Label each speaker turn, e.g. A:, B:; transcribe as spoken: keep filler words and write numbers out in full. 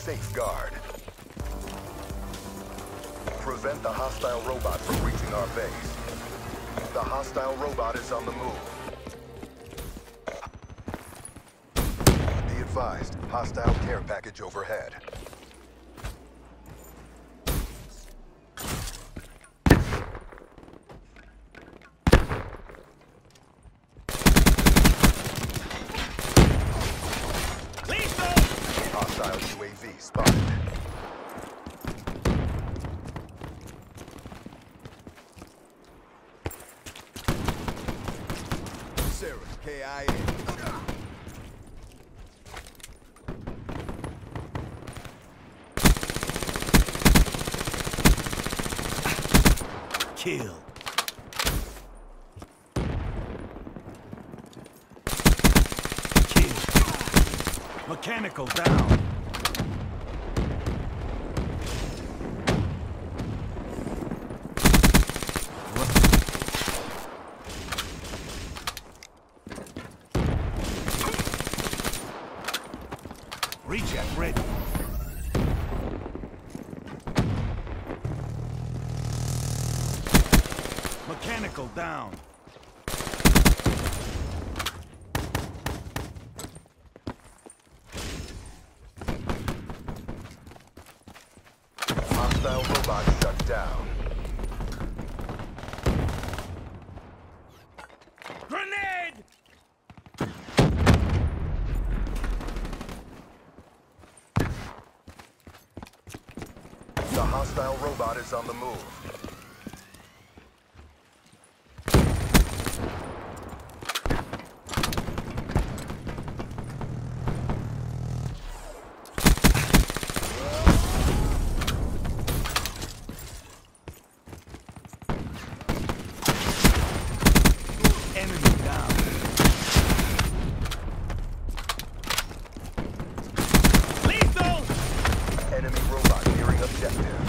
A: safeguard. Prevent the hostile robot from reaching our base. The hostile robot is on the move. Be advised, hostile care package overhead. Hostile U A V spotted. Sarah, K I A.
B: Kill. Kill. Mechanical down. Reject ready. Mechanical down.
A: Hostile robot shut down.
B: Grenade!
A: The hostile robot is on the move.
B: Enemy down.
A: Enemy robot nearing objective.